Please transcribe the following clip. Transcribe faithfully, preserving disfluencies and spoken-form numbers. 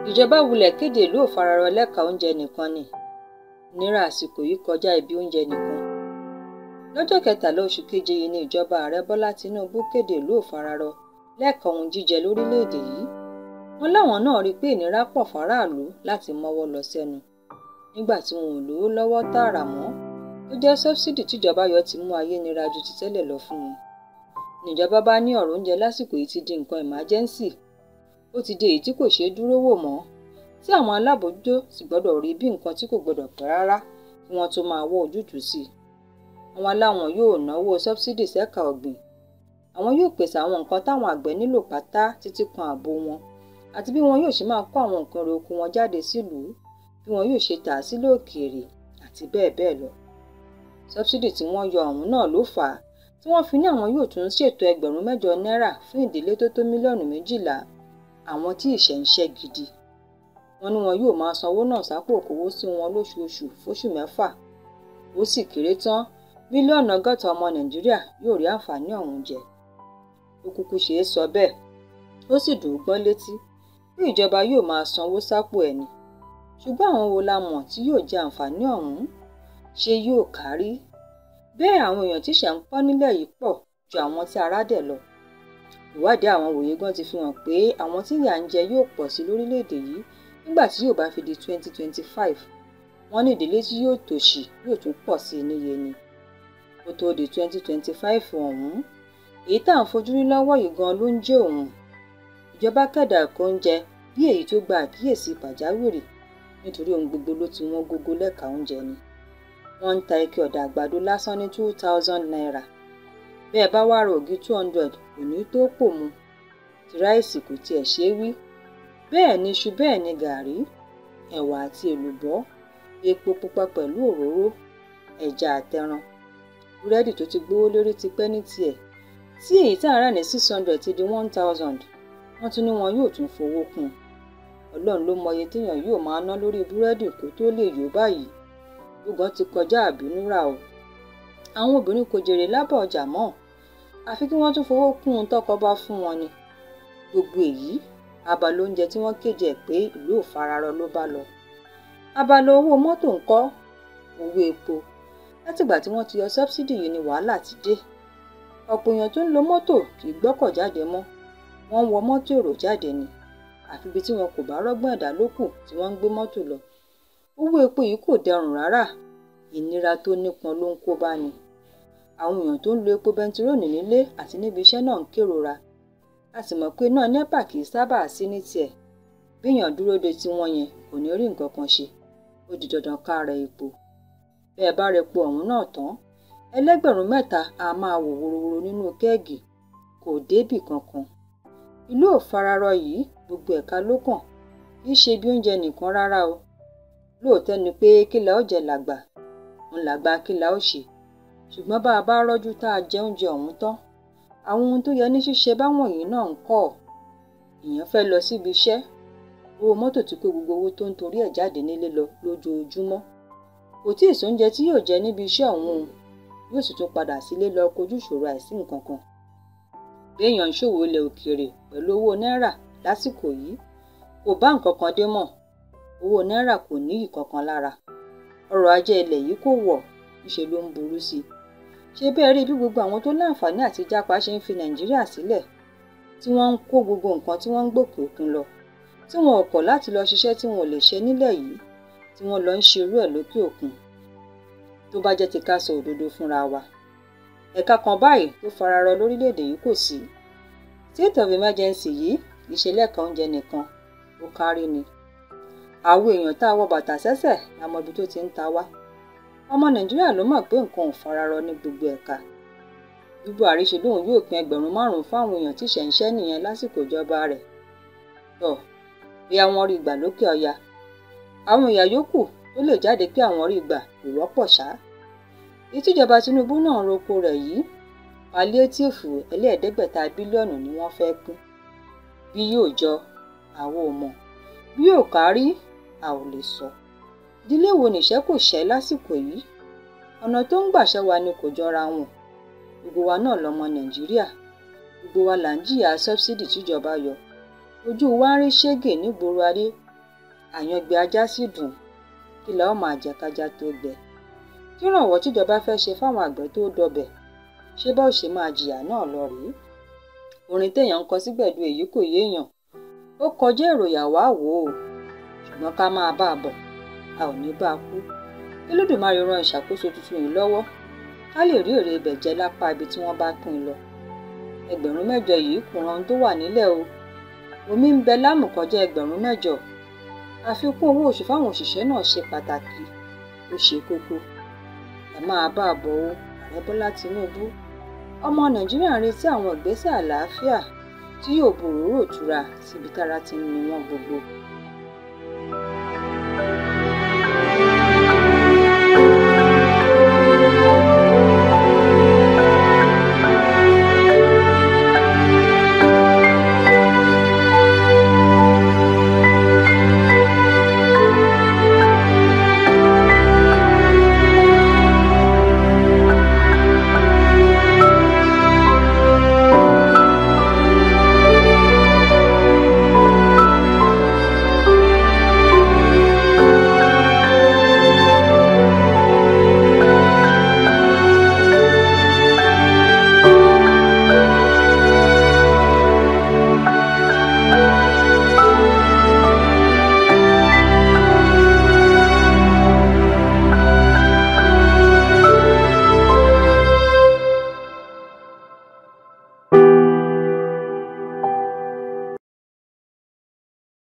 Ijoba Wule Kede Ilu Fararo Leka Ohunje Nikan ni Inira Asiko yìí Koja Ebi Ohunje Nikan. Lọ́jọ́ kẹtàlá oṣù keje yìí ni ìjọba ààrẹ Bọ́lá Tinubu kéde ìlú Fararo Leka Ohunje lórílẹ̀-èdè yìí. Wọ́n láwọn náà rí pé ìnira pọ̀ fáráàlú láti mọ́wọ́ lọ sẹ́nu nígbà tí wọn ò lówó lọ́wọ́ tààrà mọ́ tó jẹ́ sọ́bsidì tíjọba yọ ti mú ayé nira ju ti tẹ́lẹ̀ lọ fún wọn. Níjọba bá ní ọ̀rọ̀ oúnjẹ lásìkò yìí ti di nǹkan emergency, ó ti di èyí tí kò ṣeé dúró wò mọ́, tí àwọn alábòójútó sì gbọ́dọ̀ rí bí nǹkan tí kò gbọ́dọ̀ pẹ́ rárá kí wọ́n tó máa wọ́ ojútùú sí i. Àwọn aláwọn yóò náwó sọ́bsidì sẹ́ka ọ̀gbìn, àwọn yóò pèsè àwọn nǹkan táwọn àgbẹ̀ nílò pátá títí kan ààbò wọn àti bí wọn yóò ṣe máa kó àwọn nǹkan èrè oko wọn jáde sílùú, bí wọn yóò ṣe tà á sílẹ̀ òkèèrè àti bẹ́ẹ̀ bẹ́ẹ̀ lọ. Sọ́bsidì tí wọ́n yọ ọ̀hún náà ló fà á tí wọ́n fi ní àwọn yóò tún ṣètò ẹgbẹ̀rún mẹ́jọ náírà fún ìdílé tó tó mílíọ̀nù méjìlá àwọn tí ìṣẹ́ ń ṣẹ́ gidi. Wọ́n ní wọn yóò máa sanwó náà sápò òkòwò sí wọn lóṣooṣù fóṣù mẹ́fà. Ó sì kéré tán mílíọ̀nù ọgọ́ta ọmọ Nàìjíríà yóò rí àǹfààní ọ̀hún jẹ. Ó kúkú ṣeé sọ bẹ́ẹ̀, ó sì dùn ún gbọ́ létí pé ìjọba yóò máa sanwó sápò ẹni. Ṣùgbọ́n àwọn wo la mọ̀ tí yóò jẹ àǹfààní ọ̀hún? Ṣé yóò kárí? Bẹ́ẹ̀ àwọn èèyàn tí ìṣẹ́ ń pọ́ nílẹ̀ yìí pọ̀ ju àwọn tí ara dẹ̀ lọ. Ìwádìí àwọn wòye gan ti fi hàn pé àwọn tí ìyà ń jẹ yóò pọ̀ sí lórílẹ̀-èdè yìí nígbà tí yóò bá fi di twenty twenty-five. Wọ́n ní ìdílé tí yóò tòṣì yóò tún pọ̀ sí níye ni. Ó tó di twenty twenty-five ọ̀hún, èyí tá à ń fojú rí lọ́wọ́ yìí gan ló ń jẹ́ òun. Ìjọba kéde ẹ̀kọ́ oúnjẹ bí èyí tó gba àkíyèsí pàjáwìrì nítorí ohun gbogbo ló ti wọ́n gógó lẹ́ka oúnjẹ ni. Wọ́n ń ta ike ọ̀dà àgbàdo lásán ní two thousand naira. Bẹ́ẹ̀ bá wá ra ògì two hundred kò ní tó pò mu. Ti ráìsì kò tiẹ̀ ṣe é wí. Bẹ́ẹ̀ ni iṣu, bẹ́ẹ̀ ni gàrí, ẹ̀wà àti èlùbọ́, epo pupa pẹ̀lú òróró, ẹja àtẹran. Búrẹ́dì tó ti gbówó lórí ti pẹ́ ní tiẹ̀, tí èyí tá à ń rà ní six hundred ti di one thousand. Wọ́n tún ní wọn yóò tún fowó kún. Ọlọ́run ló mọye téèyàn yóò máa ná lórí búrẹ́dì kó tó lè yó báyìí. Gbogbo ti kọjá àbínúrà o. Àwọn obìnrin kò jèrè lábọ̀ ọjà mọ́, àfi kí wọ́n tún fowó kún un tọ́kọ bá fún wọn ni. Gbogbo èyí abala oúnjẹ tí wọ́n kéde ẹ̀ pé ìlú Fararo ló bá lọ. Abala owó mọ́tò ńkọ́, owó epo. Látìgbà tí wọ́n ti yọ sọ́bsidì yìí ni wàhálà ti dé. Ọ̀pọ̀ èèyàn tó ń lo mọ́tò kì í gbọ́kọ̀ jáde mọ́, wọ́n ń wọ mọ́tò èrò jáde ni. Àfi bí tí wọn kò bá rọ́gbọ́n ẹ̀dá lókù tí wọ́n ń gbé mọ́tò lọ. Owó epo yìí kò dẹrùn rárá, ìnira tó nípọn ló ń kó bá ni. Àwọn èèyàn tó ń lo epo bẹntiróòlù nílé àti níbi iṣẹ́ náà ń kérora. A sì mọ̀ pé náà nẹ́pà kì í sábà sí ní tiẹ̀. Bí èèyàn dúró de tiwọn yẹn kò ní rí nǹkan kan ṣe, ó di dandan ká ra epo. Bẹ́ẹ̀ bá ra epo ọ̀hún náà tán, ẹlẹ́gbẹ̀rún mẹ́ta a máa wò wòrowòro nínú kẹ́ẹ̀gì, kò débì kankan. Ìlú Fararo yìí gbogbo ẹ̀ka ló kàn, kì í ṣe bí oúnjẹ nìkan rárá o. Lóòótọ́ ni pé kíla ó jẹ làgbà, ń làgbà kíla ó ṣe. Ṣùgbọ́n bá a bá rọ́jú tá a jẹ oúnjẹ ọ̀hún tán, àwọn ohun tó yẹ ní ṣíṣe báwọn yìí náà ń kọ́. Èèyàn fẹ́ lọ síbi iṣẹ́, owó mọ́tò ti kó gbogbo owó tó ń torí ẹ̀ jáde nílé lọ lójoojúmọ́. Kò tí ì sóúnjẹ tí yóò jẹ níbi iṣẹ́ ọ̀hún, yóò sì tún padà sílé lọ kojú ìṣòro àìsí nǹkan kan. Béèyàn ń ṣòwò ilẹ̀ òkèèrè pẹ̀lú owó náírà lásìkò yìí kò bá nǹkan kan dé mọ́. Owó náírà kò ní ìkankan lára. Ọrọ̀ ajé ilẹ̀ yìí kò wọ̀, níṣe ló ń burú sí i. Ṣé bẹ́ẹ̀ rí bí gbogbo àwọn tó láǹfààní àti jápa ṣe ń fi Nàìjíríà sílẹ̀, tí wọ́n ń kó gbogbo nǹkan tí wọ́n ń gbòkè òkun lọ, tí wọn ò kọ̀ láti lọ ṣiṣẹ́ tí wọn ò lè ṣe nílẹ̀ yìí, tí wọ́n lọ ń ṣe irú ẹ̀ lókè òkun. Tó bá jẹ́ ti ká sọ òdodo fúnra wa, ẹ̀ka kan báyìí tó fararọ lórílẹ̀-èdè yìí kò sí. State of emergency yìí kì í ṣe Leka Ohunje nìkan, ó kárí ni. Àwọn èèyàn tá a wọ bàtà sẹ́sẹ̀ la mọ ibi tó ti ń ta wá. Ọmọ Nàìjíríà ló mọ̀ pé nǹkan ò fararọ ní gbogbo ẹ̀ka. Bí Buhari ṣe lóun yóò pín ẹgbẹ̀rún márùn-ún fáwọn èèyàn tí ìṣẹ́ ń ṣẹ́ nìyẹn lásìkò ìjọba rẹ̀. Tọ́ bí àwọn rí ìgbà lókè ọya. Àwọn èèyàn yòókù tó lè jáde pé àwọn rí ìgbà kò wọ́pọ̀ ṣá. Èyí tíjọba Tinubu náà ń roko rẹ̀ yìí, paliétíìfù ẹlẹ́ẹ̀ẹ́dẹ́gbẹ̀ta bílíọ̀nù ni wọ́n fẹ́ pín. Bí yóò jọ, àwa ò mọ̀. Bí yóò kárí, a ò lè sọ. Ìdílé wo nìṣẹ́ kò ṣẹ́ lásìkò yìí? Ọ̀nà tó ń gbàṣẹ́ wa ni kò jọra wọn. Gbogbo wa náà lọmọ Nàìjíríà. Gbogbo wa là ń jìyà sọ́bsidì tíjọba yọ. Ojú wa ń rí ṣégè nígboro ayé àyàngbẹ ajá sì dùn, kí la ó máa jẹ kájá tó gbẹ. Kírànwọ́ tíjọba fẹ́ ṣe fáwọn àgbẹ̀ tó dọbẹ̀, ṣé bá ò ṣe máa jìyà náà lọ rèé. Orin téèyàn ń kọ sígbẹ̀du èyí kò yéèyàn, ó kọjá èròyà wá wò ó, ṣùgbọ́n ká máa bá a bọ̀, a ò ní bá a kú. Olódùmarè ran ìṣàkóso tuntun yìí lọ́wọ́, ká lè rí èrè ibẹ̀ jẹ lápá ibi tí wọ́n bá pín in lọ. Ẹgbẹ̀rún mẹ́jọ yìí kò ran ohun tó wà nílẹ̀ o. Omi ń bẹ lámù kọjá ẹgbẹ̀rún mẹ́jọ. Àfikún owó oṣù fáwọn òṣìṣẹ́ náà ṣe pàtàkì, ó ṣe kókó. Ẹ máa bá a bọ̀ o, Ààrẹ Bọ́lá Tinubu. Ọmọ Nàìjíríà ń retí àwọn ìgbésẹ̀ àlàáfíà tí yóò bu òróró ìtura síbi tára ti ń ni wọ́n gbogbo.